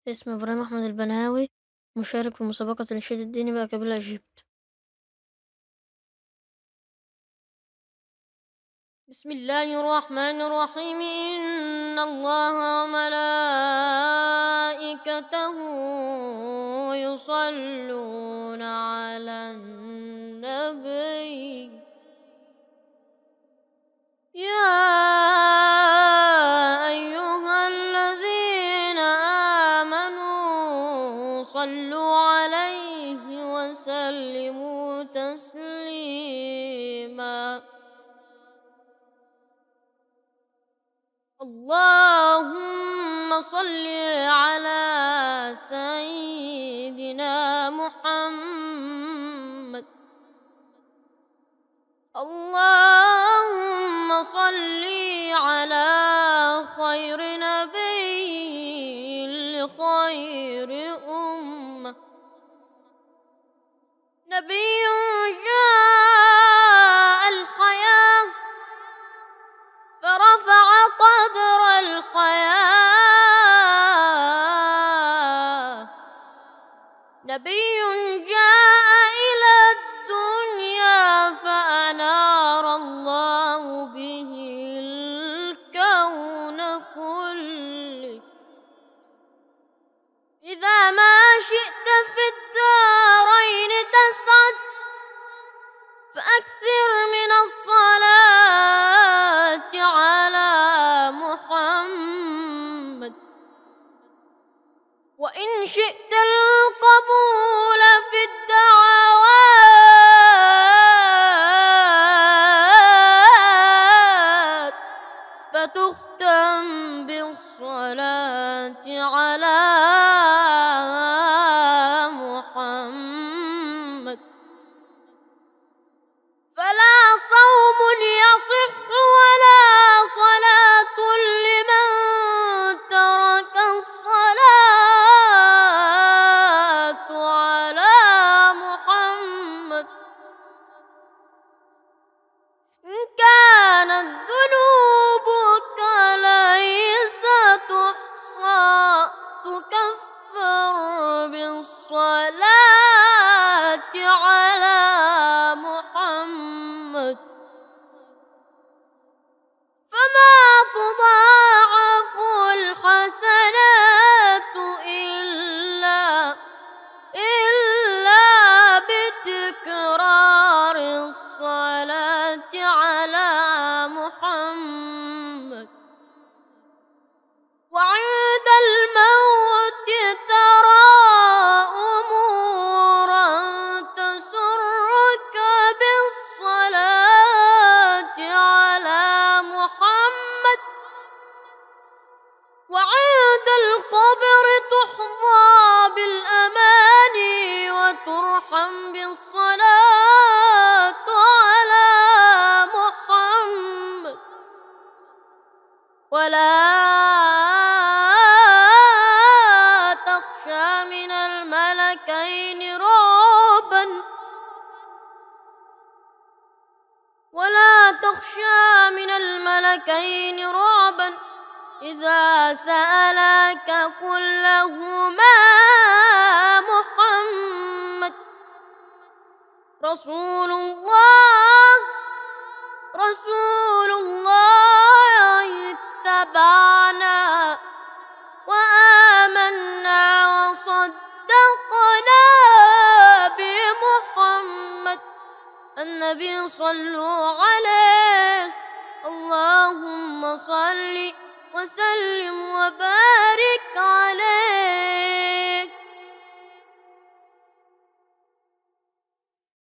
اسمي إبراهيم أحمد البنهاوي، مشارك في مسابقة النشيد الديني بقبيلة إيجيبت. بسم الله الرحمن الرحيم. إن الله وملائكته يصلون على النبي يا أيها الذين آمنوا صلوا عليه وسلموا تسليما. اللهم صل على سيدنا محمد. اللهم صل على خير نبي لخير أمة، نبي جاء الحياة فرفع قدر الحياة، نبي جاء إلى الدنيا فأنار الله به الكون كله. إذا ما شئت في الدارين تسعد فأكثر من الصلاة على محمد، وإن شئت القبول في الدعوات فتختم بالصلاة على محمد. فلا صوم يصح ولا صلاة لمن ترك الصلاة على محمد. إن كانت ذنوبك ليس تحصى تكفر بالصلاة على محمد، فما تضاعف الحسنات إلا بتكرار الصلاة على محمد. وعند الموت ترى أمورا تسرك بالصلاة على محمد، وعند القبر تحظى بالأماني وترحم بالصلاة على محمد. ولا تخشى من الملكين رعبا، ولا تخشى من الملكين رعبا إذا سألك كلهما محمد. رسول الله رسول الله اتبعنا وآمنا وصدقنا بمحمد النبي صلوا عليه. اللهم صل وسلم وبارك عليه.